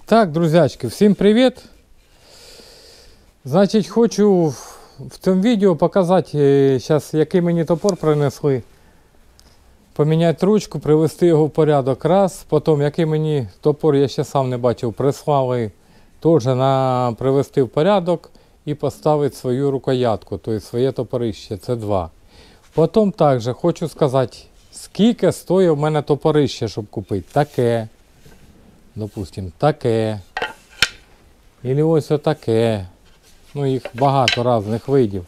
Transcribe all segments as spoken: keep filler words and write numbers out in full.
Так, друзячки, всім привіт! Значить, хочу в цьому відео показати, зараз, який мені топор принесли. Поміняти ручку, привести його в порядок раз. Потім, який мені топор, я ще сам не бачив, прислали теж на привести в порядок і поставити свою рукоятку, тобто своє топорище, це два. Потім також хочу сказати, скільки стоїть у мене топорище, щоб купити. Таке, допустим, таке. Или ось отаке. Ну, їх багато різних видів.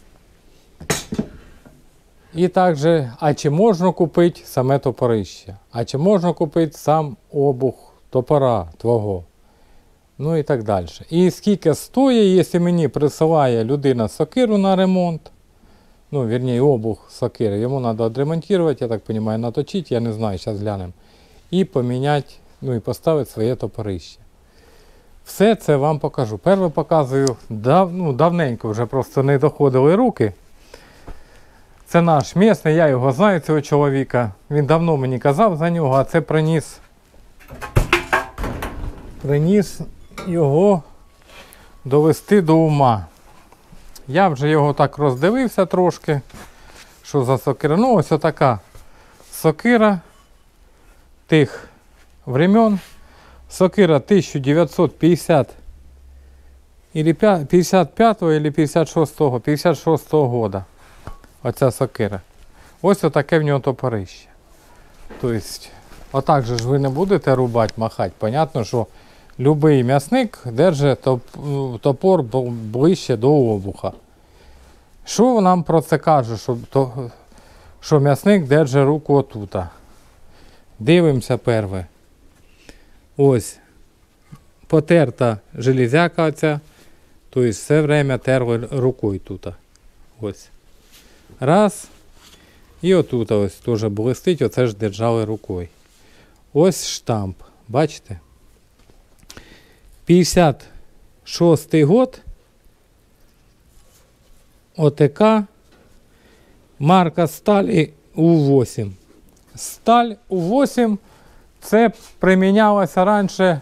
І також, а чи можна купити саме топорище? А чи можна купити сам обух топора твого? Ну і так далі. І скільки стоїть, якщо мені присилає людина сокиру на ремонт, ну, вірніше, обух сокири, йому треба відремонтувати, я так розумію, наточити, я не знаю, зараз глянемо. І поміняти, ну і поставити своє топорище. Все це вам покажу. Перше показую, дав, ну, давненько вже просто не доходили руки. Це наш місний, я його знаю, цього чоловіка. Він давно мені казав за нього, а це приніс, приніс його довести до ума. Я вже його так роздивився трошки, що за сокира. Ну, ось така сокира тих времен. Сокира тисяча дев'ятсот п'ятдесят п'ятдесят п'ятого або п'ятдесят шостого, п'ятдесят шостого года. Оця сокира. Ось отаке в нього топорище. Тобто, отак же ж ви не будете рубати, махати. Понятно, що будь-який м'ясник держить топ, топор ближче до обуха. Що нам про це каже, що, то, що м'ясник держить руку отута? Дивимося перше. Ось потерта железяка оця, тобто все время терли рукою тут. Ось. Раз. І отут ось теж блистить, оце ж держали рукою. Ось штамп, бачите? п'ятдесят шостий год. ОТК. Марка сталі У вісім. Сталь У вісім. Це примінялося раніше,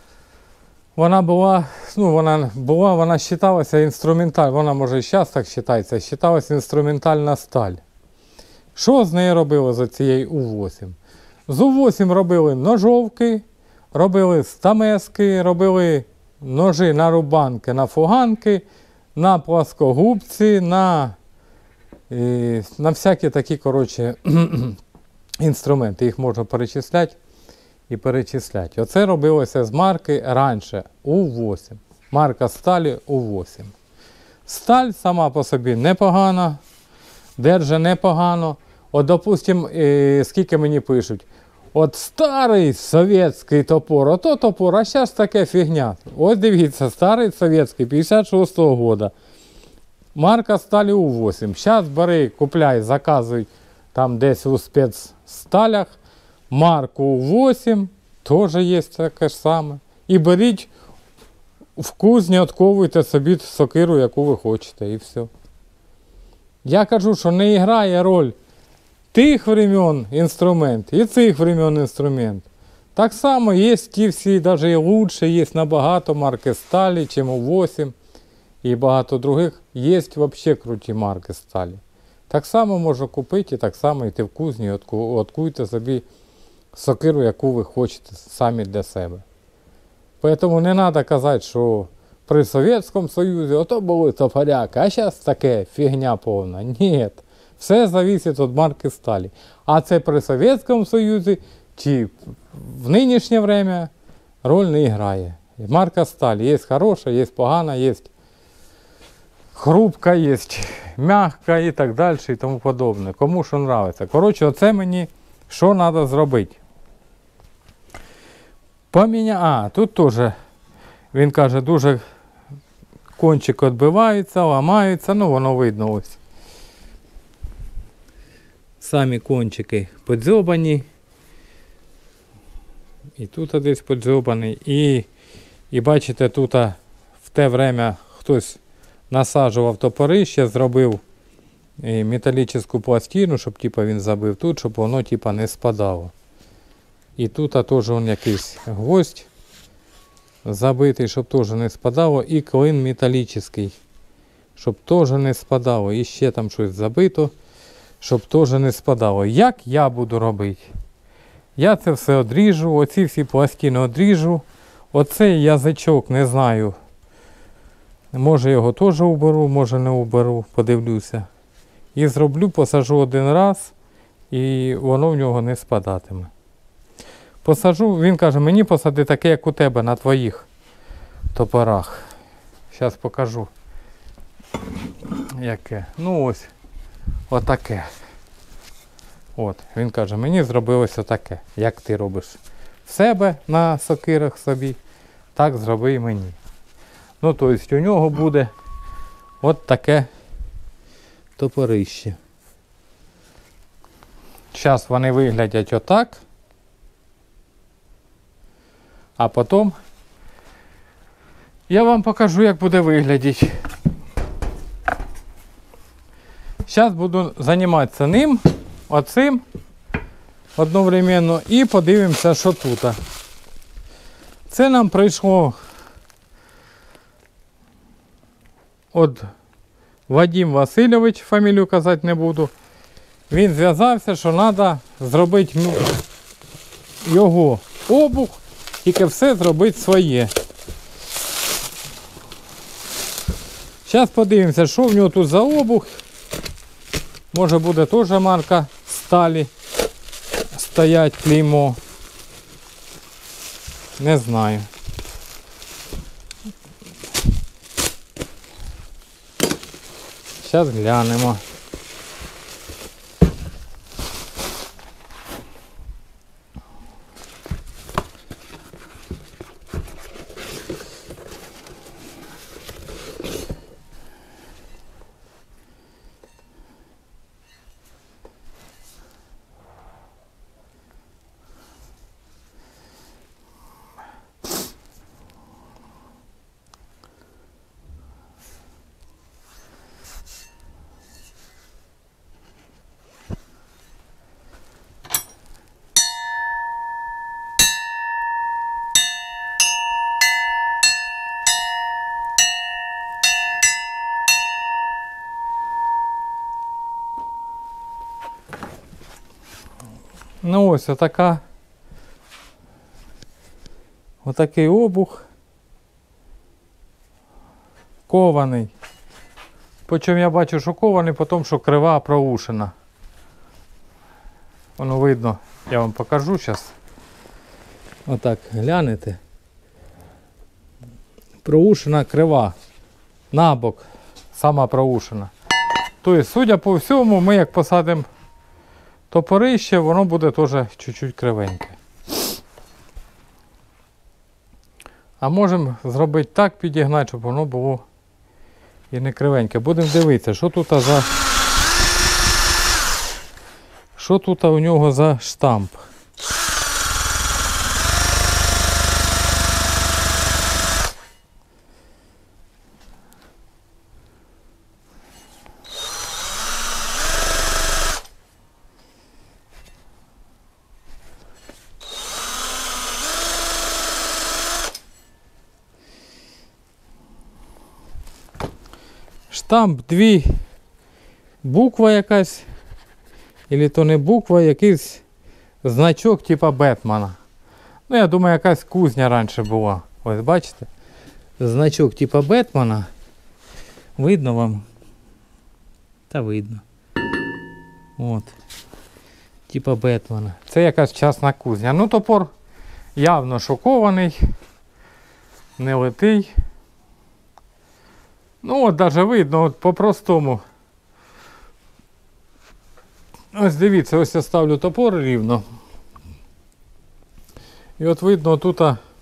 вона була, ну вона була, вона вважалася інструментальна, вона може і зараз так вважається, вважалася інструментальна сталь. Що з нею робили з цією У вісім? З У вісім робили ножовки, робили стамески, робили ножи на рубанки, на фуганки, на плоскогубці, на, і, на всякі такі, коротше, інструменти, їх можна перечисляти. І перечисляти. Оце робилося з марки раніше У вісім. Марка сталі У вісім. Сталь сама по собі непогана, держить непогано. От, допустим, е, скільки мені пишуть, от старий совєтський топор, ото топор, а зараз таке фігня. Ось дивіться, старий совєтський, п'ятдесят шостого года. Марка сталі У вісім. Зараз бери, купляй, заказуй там десь у спецсталях. Марку У вісім, теж є таке ж саме. І беріть в кузні, отковуйте собі сокиру, яку ви хочете, і все. Я кажу, що не грає роль тих времен інструмент і цих времен інструмент. Так само є ті всі, навіть і лучше, є набагато марки сталі, чим У вісім. І багато других. Є взагалі круті марки сталі. Так само можна купити, і так само йти в кузні, откуйте собі сокиру, яку ви хочете самі для себе. Тому не треба казати, що при Совєтському Союзі ото були топоряки, а зараз таке фігня повна. Ні, все залежить від марки сталі. А це при Совєтському Союзі чи в нинішнє время роль не грає. Марка сталі є хороша, є погана, є хрупка, є м'яка і так далі і тому подобне. Кому що подобається. Коротше, оце мені що треба зробити? Поміня... А, тут теж, він каже, дуже кончик відбивається, ламається, ну воно видно ось. Самі кончики подзьобані. І тут десь подзьобаний. І, і бачите, тут в те время хтось насаджував топорище, зробив металічну пластину, щоб типу, він забив тут, щоб воно типу, не спадало. І тут теж якийсь гвоздь забитий, щоб теж не спадало, і клин металічний, щоб теж не спадало. І ще там щось забито, щоб теж не спадало. Як я буду робити? Я це все одріжу, оці всі пластини одріжу. Оцей язичок, не знаю, може його теж уберу, може не уберу, подивлюся. І зроблю, посажу один раз, і воно в нього не спадатиме. Посажу, він каже, мені посади таке, як у тебе, на твоїх топорах. Зараз покажу. Яке? Ну ось, отаке. От, він каже, мені зробилося таке, як ти робиш в себе на сокирах собі, так зроби і мені. Ну, тобто у нього буде от таке топорище. Зараз вони виглядять отак, а потім я вам покажу, як буде виглядати. Зараз буду займатися ним, оцим одновременно, і подивимося, що тут. Це нам прийшло від Вадим Васильович, фамілію казати не буду. Він зв'язався, що треба зробити його обух, тільки все зробити своє. Зараз подивимося, що в нього тут за обух. Може буде теж марка сталі стоять, клеймо. Не знаю. Зараз глянемо. Ну ось отака, отакий обух кований. Причому я бачу, що кований, потім, що крива проушена. Воно видно, я вам покажу зараз. Отак, глянете. Проушена крива. Набок, сама проушена. Тобто, судя по всьому, ми як посадимо топорище, воно буде теж чуть-чуть кривеньке. А можемо зробити так, підігнати, щоб воно було і не кривеньке. Будемо дивитися, що тут за що тут у нього за штамп. Штамп дві, буква якась, або то не буква, якийсь значок типа Бетмена. Ну, я думаю, якась кузня раніше була. Ось бачите? Значок типа Бетмена. Видно вам? Та видно. От. Типа Бетмена. Це якась частна кузня. Ну, топор явно шокований, не литий. Ну от навіть видно, от по-простому. Ось дивіться, ось я ставлю топор рівно. І от видно, тут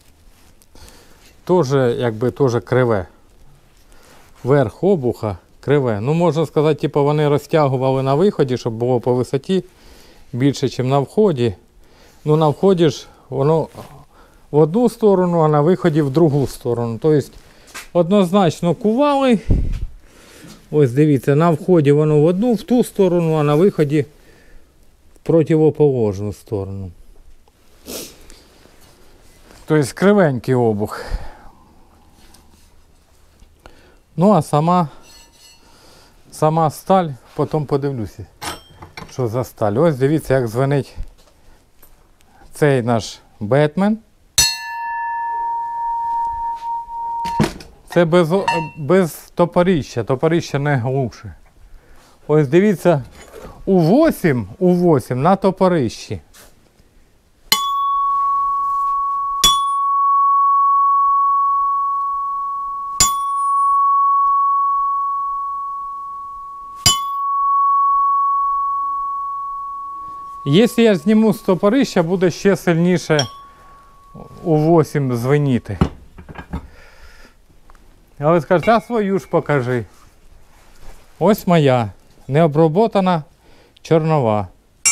теж якби теж криве. Верх обуха криве. Ну можна сказати, типу вони розтягували на виході, щоб було по висоті більше, ніж на вході. Ну на вході ж воно в одну сторону, а на виході в другу сторону. Тобто однозначно кували. Ось дивіться, на вході воно в одну, в ту сторону, а на виході в противоположну сторону. Тобто кривенький обух. Ну а сама, сама сталь, потім подивлюся, що за сталь. Ось дивіться, як дзвонить цей наш Бетмен. Це без, без топорища, топорище не глуше. Ось дивіться, у вісім, у вісім на топорищі. Якщо я зніму з топорища, буде ще сильніше у вісім дзвеніти. А ви скажете, а свою ж покажи. Ось моя, необроботана чорнова.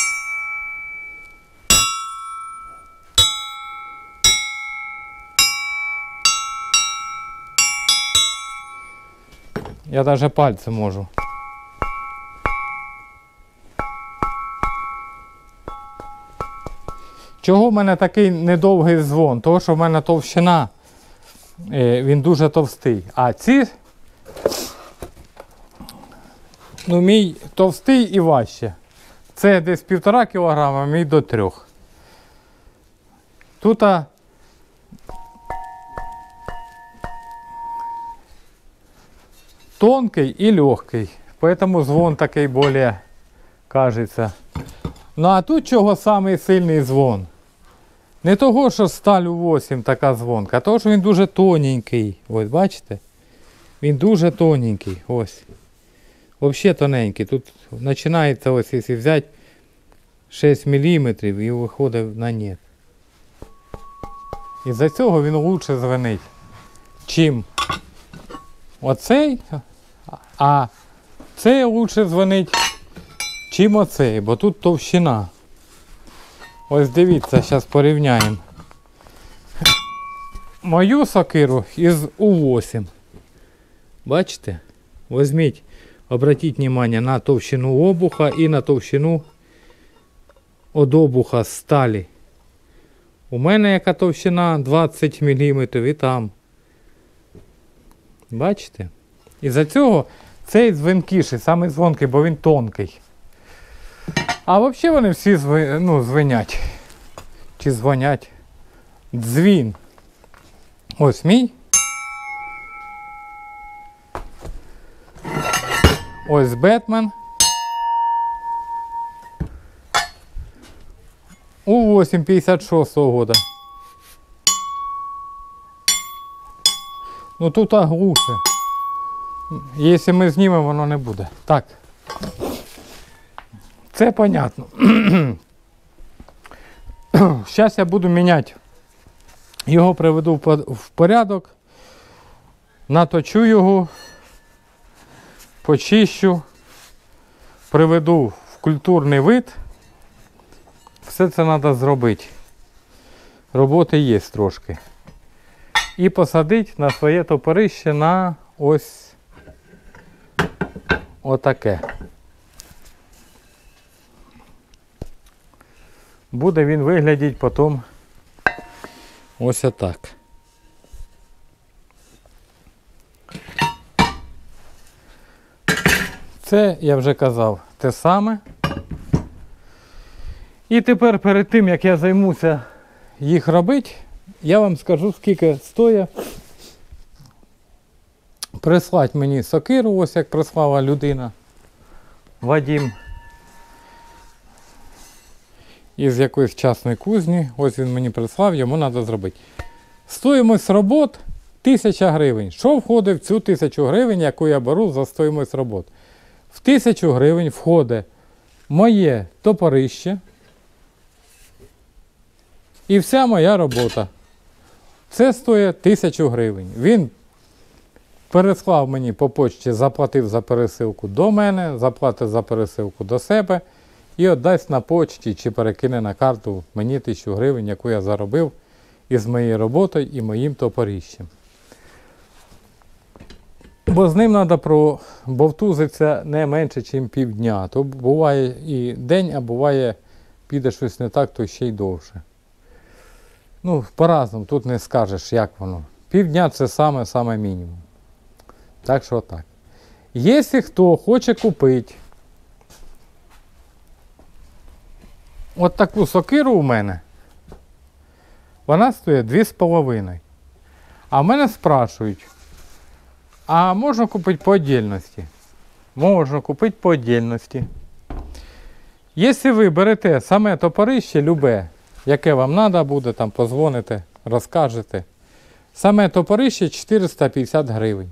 Я навіть пальцем можу. Чого в мене такий недовгий дзвон? Тому що в мене товщина, він дуже товстий. А ці, ну мій товстий і важче. Це десь півтора кілограма, мій до трьох. Тут тонкий і легкий, поэтому звон такий більше кажеться. Ну а тут чого самий сильний дзвон? Не того, що сталь у вісім така дзвонка, а того, що він дуже тоненький. Ось, бачите? Він дуже тоненький. Ось. Взагалі тоненький. Тут починається, ось, якщо взяти шість міліметрів і виходить на нет. Із-за цього він краще дзвонить, чим оцей, а цей краще дзвонить, чим оцей, бо тут товщина. Ось дивіться, зараз порівняємо мою сокиру із у вісім. Бачите? Візьміть, обратіть увагу на товщину обуха і на товщину від обуха сталі. У мене яка товщина двадцять міліметрів і там. Бачите? Із-за цього цей дзвінкіший, саме дзвонкий, бо він тонкий. А взагалі вони всі зви, ну, дзвенять. Чи дзвонять. Дзвін. Ось мій. Ось Бетмен. У вісім п'ятдесят шостого года. Ну тут глуше. Якщо ми знімемо, воно не буде. Так. Це понятно. Зараз я буду міняти. Його приведу в порядок. Наточу його. Почищу. Приведу в культурний вид. Все це треба зробити. Роботи є трошки. І посадити на своє топорище на ось отаке. Буде він виглядати потім ось отак. Це, я вже казав, те саме. І тепер перед тим, як я займуся їх робити, я вам скажу, скільки стоїть прислати мені сокиру, ось як прислала людина, Вадим, із якоїсь частної кузні. Ось він мені прислав, йому треба зробити. Стоїмость робот тисяча гривень. Що входить в цю тисячу гривень, яку я беру за стоїмость робот? В тисячу гривень входить моє топорище і вся моя робота. Це стоїть тисячу гривень. Він переслав мені по почті, заплатив за пересилку до мене, заплатив за пересилку до себе і віддасть на почті чи перекине на карту мені тисячу гривень, яку я заробив із моєю роботою і моїм топорищем. Бо з ним треба пробовтузитися не менше, ніж півдня. То буває і день, а буває, піде щось не так, то ще й довше. Ну, по-разному, тут не скажеш, як воно. Півдня – це саме-саме мінімум. Так що так. Якщо хто хоче купити от таку сокиру у мене, вона стоїть дві з половиною. А в мене спрашують, а можна купити по віддільності? Можна купити по віддільності. Якщо ви берете саме топорище, любе, яке вам треба буде, там позвоните, розкажете. Саме топорище чотириста п'ятдесят гривень.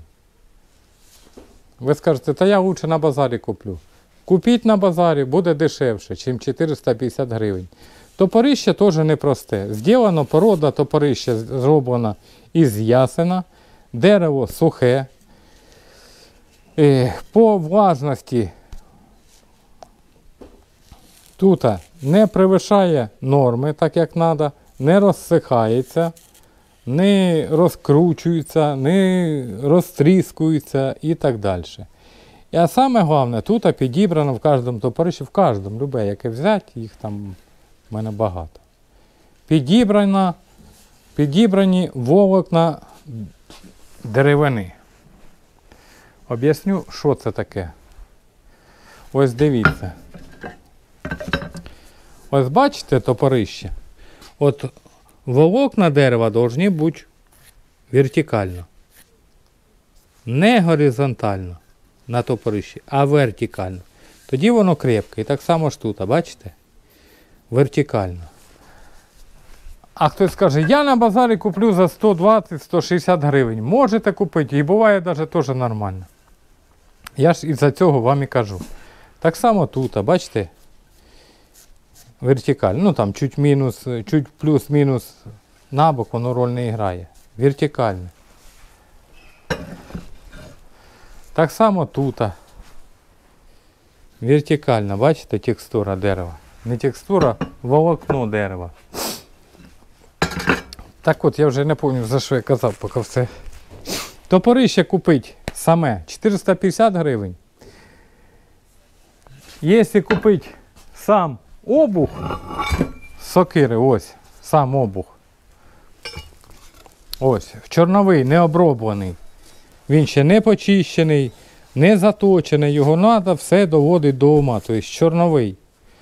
Ви скажете, та я краще на базарі куплю. Купіть на базарі, буде дешевше, ніж чотириста п'ятдесят гривень. Топорище теж непросте. Зділано, порода топорища зроблена із ясена, дерево сухе. По влажності тут не перевищає норми, так як треба, не розсихається, не розкручується, не розтріскується і так далі. А саме головне, тут підібрано в кожному топорищі, в кожному, любе, яке взяти, їх там в мене багато. Підібрано, підібрані волокна деревини. Об'ясню, що це таке. Ось дивіться. Ось бачите топорище? От волокна дерева повинні бути вертикально. Не горизонтально на топорищі, а вертикально. Тоді воно крепке. І так само ж тут, бачите? Вертикально. А хтось скаже, я на базарі куплю за сто двадцять - сто шістдесят гривень. Можете купити, і буває навіть теж нормально. Я ж із-за цього вам і кажу. Так само тут, бачите? Вертикально. Ну там чуть мінус, чуть плюс-мінус набок, воно роль не грає. Вертикально. Так само тут. Вертикально, бачите, текстура дерева. Не текстура, волокно дерева. Так от, я вже не пам'ятаю, за що я казав, поки все. Топорище купить саме чотириста п'ятдесят гривень. Якщо купити сам обух сокири, ось, сам обух. Ось, чорновий, не оброблений. Він ще не почищений, не заточений. Його треба все доводити до ума. Тобто чорновий.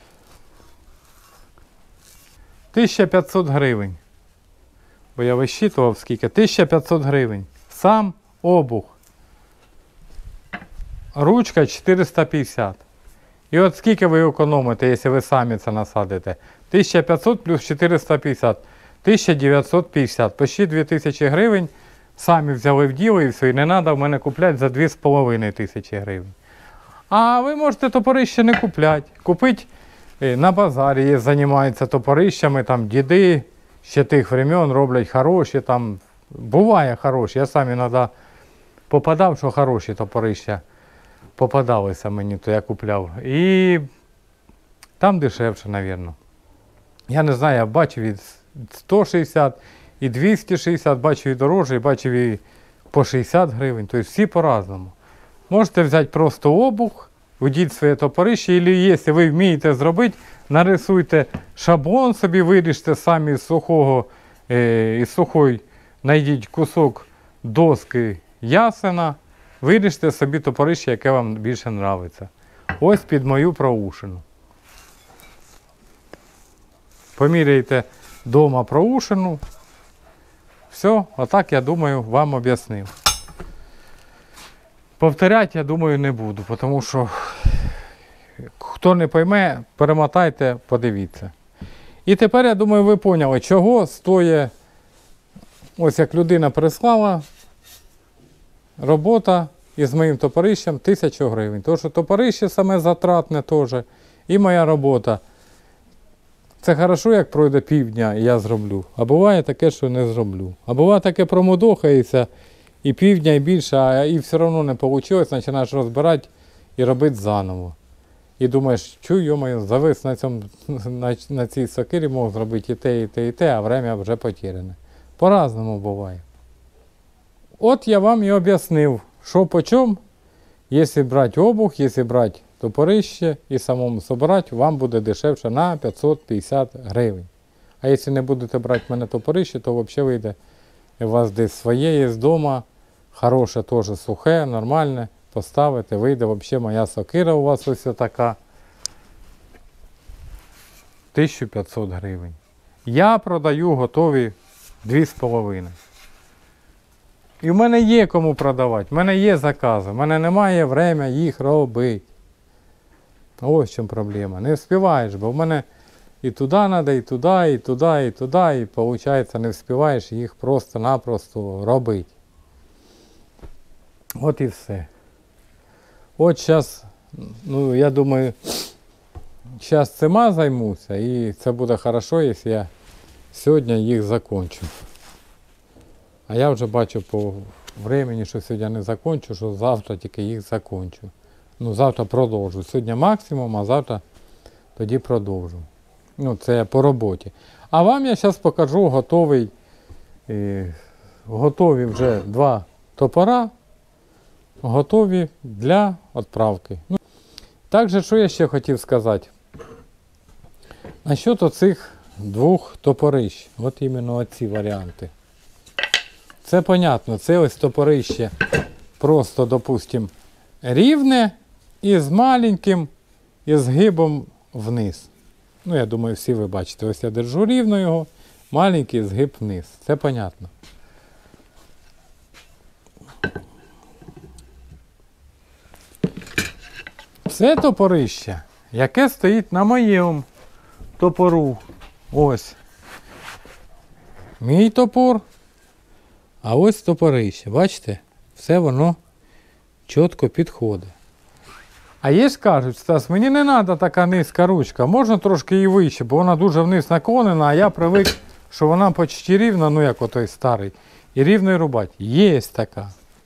тисяча п'ятсот гривень. Бо я висчитував скільки. тисяча п'ятсот гривень. Сам обух. Ручка чотириста п'ятдесят. І от скільки ви економите, якщо ви самі це насадите? тисяча п'ятсот плюс чотириста п'ятдесят. тисяча дев'ятсот п'ятдесят. Почти дві тисячі гривень. Самі взяли в діло і все. І не треба в мене купляти за дві з половиною тисячі гривень. А ви можете топорище не купляти. Купити на базарі, є, займаються топорищами, там діди ще тих времен роблять хороші, там буває хороші. Я сам іноді попадав, що хороші топорища попадалися мені, то я купляв. І там дешевше, мабуть. Я не знаю, я бачив від сто шістдесят і двісті шістдесят, бачив і дорожче, і бачив і по шістдесят гривень. Тобто всі по-разному. Можете взяти просто обух, вдіть своє топорище, або якщо ви вмієте зробити, нарисуйте шаблон собі, виріжте самі з сухого, е, із сухої, знайдіть кусок доски ясена, виріжте собі топорище, яке вам більше подобається. Ось під мою проушину. Поміряйте вдома проушину. Все, отак, я думаю, вам об'яснив. Повторяти, я думаю, не буду, тому що хто не пойме, перемотайте, подивіться. І тепер, я думаю, ви поняли, чого стоїть, ось як людина прислала, робота із моїм топорищем тисячу гривень. Тому що топорище саме затратне теж, і моя робота. Це хорошо, як пройде півдня, і я зроблю. А буває таке, що не зроблю. А буває таке, промудохається, і півдня, і більше, а і все одно не вийшло, починаєш розбирати і робити заново. І думаєш, чуй, йо-моє, завис на, цьому, на, на цій сокирі, мог зробити і те, і те, і те, а время вже потеряне. По-разному буває. От я вам і об'яснив, що по чому, якщо брати обух, якщо брати топорище і самому собирати, вам буде дешевше на п'ятсот п'ятдесят гривень. А якщо не будете брати в мене топорище, то взагалі вийде, у вас десь своє є з дому, хороше теж сухе, нормальне, поставити, вийде. Взагалі моя сокира у вас ось така. тисяча п'ятсот гривень. Я продаю готові дві з половиною. І в мене є кому продавати, в мене є закази, в мене немає времени їх робити. Ось в чому проблема. Не встигаєш, бо в мене і туди треба, і туди, і туди, і туди, і виходить, не встигаєш їх просто-напросто робити. От і все. От зараз, ну я думаю, зараз цими займуся, і це буде добре, якщо я сьогодні їх закінчу. А я вже бачу по времени, що сьогодні не закінчу, що завтра тільки їх закінчу. Ну, завтра продовжу. Сьогодні максимум, а завтра тоді продовжу. Ну, це по роботі. А вам я зараз покажу готовий, е, готові вже два топора, готові для відправки. Ну, також, що я ще хотів сказати. Насчет оцих двох топорищ. От іменно оці варіанти. Це понятно, це ось топорище просто, допустим, рівне і з маленьким і згибом вниз. Ну, я думаю, всі ви бачите. Ось я держу рівно його, маленький згиб вниз. Це понятно. Це топорище, яке стоїть на моєму топору. Ось. Мій топор. А ось топорище. Бачите? Все воно чітко підходить. А є ж кажуть, Стас, мені не треба така низька ручка, можна трошки її вище, бо вона дуже вниз наклонена, а я привик, що вона почти рівна, ну як отой старий, і рівно рубати. Є така.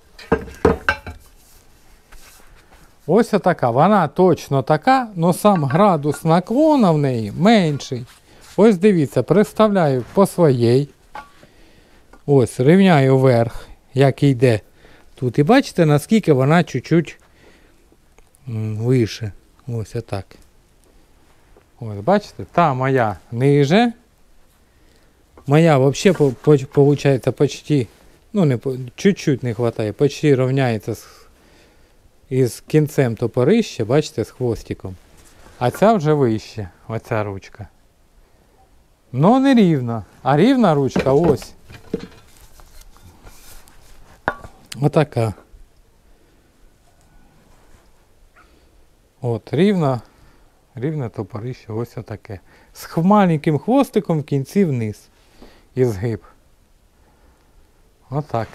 Ось така, вона точно така, але сам градус наклона в неї менший. Ось дивіться, представляю по своїй. Ось, рівняю вверх, як йде тут. І бачите, наскільки вона чуть-чуть вище. Ось отак. Ось, бачите, та моя ниже. Моя взагалі, виходить, почти, ну, не, чуть-чуть не вистачає, почти рівняється з, із кінцем топорища, бачите, з хвостиком. А ця вже вище, оця ручка. Ну, не рівна, а рівна ручка ось. Отака. От, рівна, рівне топорище, ось отаке. З маленьким хвостиком в кінці вниз. І згиб. Отак.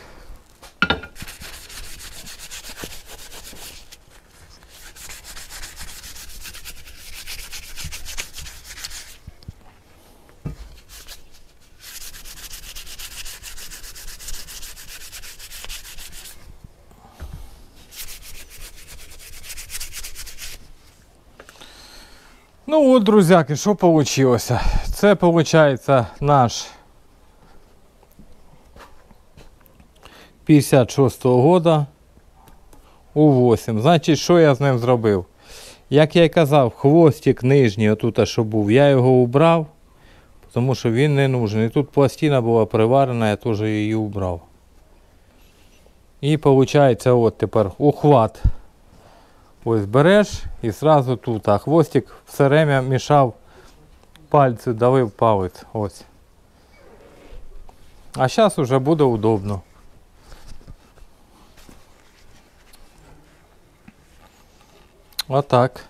Ну от, друзяки, що вийшло? Це, виходить, наш п'ятдесят шостого года у вісім. Значить, що я з ним зробив? Як я й казав, хвостик нижній, отут, що був, я його убрав, тому що він не нужен. І тут пластина була приварена, я теж її убрав. І виходить, от тепер ухват. Ось береш і одразу тут, а хвостик все время мішав пальцю, давив палець. Ось. А зараз вже буде удобно. Отак.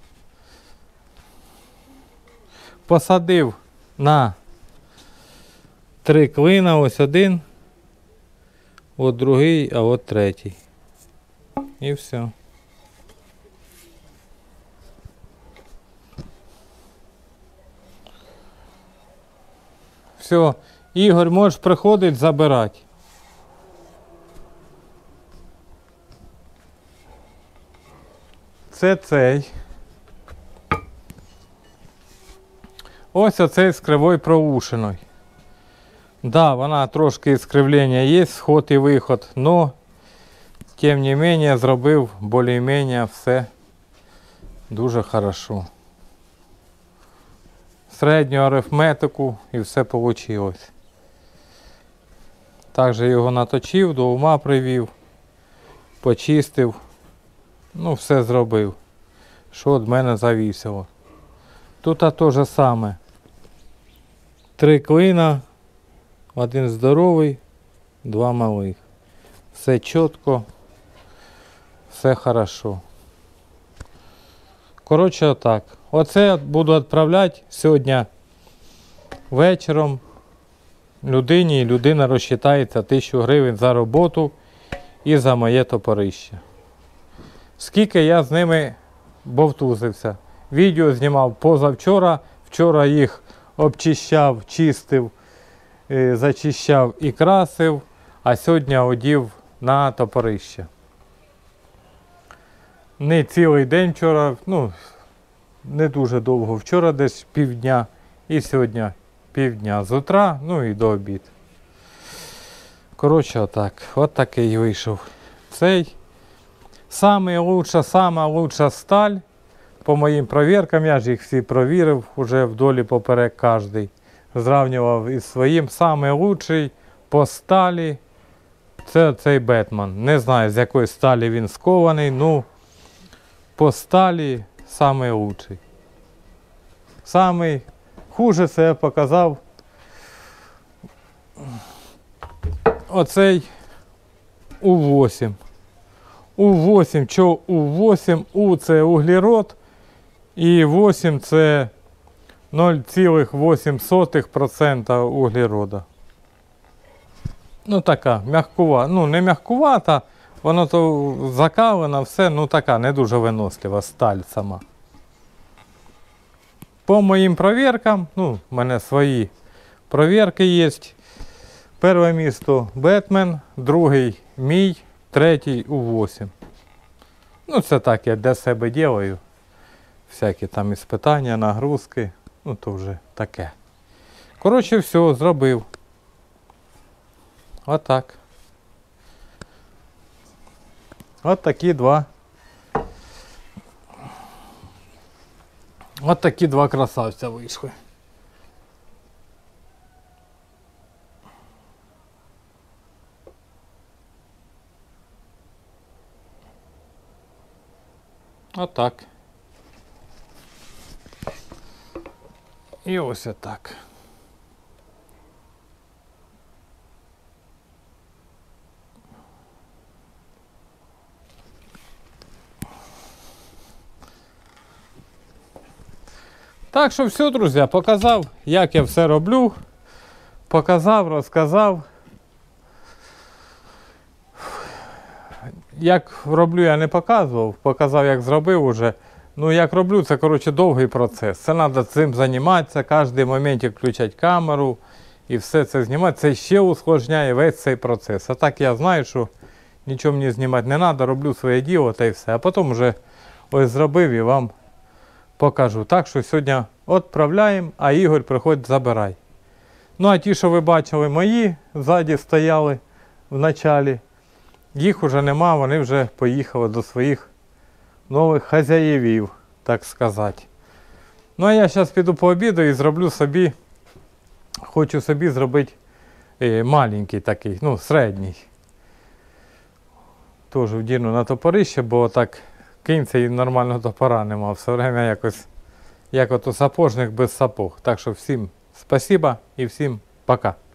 Посадив на три клина, ось один, от другий, а от третій. І все. Все, Ігор, можеш приходити, забирати. Це цей. Ось оцей з кривою проушиною. Да, вона трошки іскривлення є, сход і виход, но тим не менше зробив більш-менш все дуже хорошо. Середню арифметику і все вийшло. Також його наточив, до ума привів, почистив. Ну, все зробив, що від мене завісило. Тут те ж саме. Три клина, один здоровий, два малих. Все чітко, все хорошо. Коротше, отак. Оце буду відправляти сьогодні вечором людині, і людина розчитається тисячу гривень за роботу і за моє топорище. Скільки я з ними бовтузився. Відео знімав позавчора, вчора їх обчищав, чистив, зачищав і красив, а сьогодні одів на топорище. Не цілий день вчора, ну, не дуже довго. Вчора десь півдня і сьогодні півдня з утра, ну і до обід. Коротше, отак. От такий вийшов. Цей самий лучша, сама лучша сталь. По моїм провіркам, я ж їх всі провірив, уже вдолі поперек кожний. Зрівнював із своїм. Самий лучший по сталі це цей Бетман. Не знаю, з якої сталі він скований, ну по сталі самий лучший. Самий хуже себе показав оцей У вісім. У вісім, що У вісім? У це углерод, і вісім це нуль цілих вісім сотих відсотка углерода. Ну така, м'якувата, ну не м'якувата, воно то закалено, все, ну така, не дуже винослива сталь сама. По моїм провіркам, ну, в мене свої провірки є. Перше місто Бетмен, другий мій, третій У вісім. Ну це так, я для себе роблю. Всякі там іспитання, нагрузки, ну то вже таке. Коротше, все, зробив. Отак. От такі два. От такі два красавця вийшли. Отак. І ось отак. Так що все, друзі, показав, як я все роблю. Показав, розказав. Як роблю, я не показував. Показав, як зробив уже. Ну, як роблю, це, коротше, довгий процес. Це треба цим займатися, кожен момент включати камеру і все це знімати. Це ще усложняє весь цей процес. А так я знаю, що нічого мені знімати не треба, роблю своє діло та й все. А потім вже ось зробив і вам покажу. Так що сьогодні відправляємо, а Ігор приходить, забирай. Ну, а ті, що ви бачили мої, ззаді стояли в началі, їх вже нема, вони вже поїхали до своїх нових хазяївів, так сказати. Ну, а я зараз піду пообідаю і зроблю собі, хочу собі зробити е, маленький такий, ну, середній. Теж вдіну на топорище, бо так кинця і нормального топора нема. Все время якось, як ото сапожник без сапог. Так що всім спасибо і всім пока.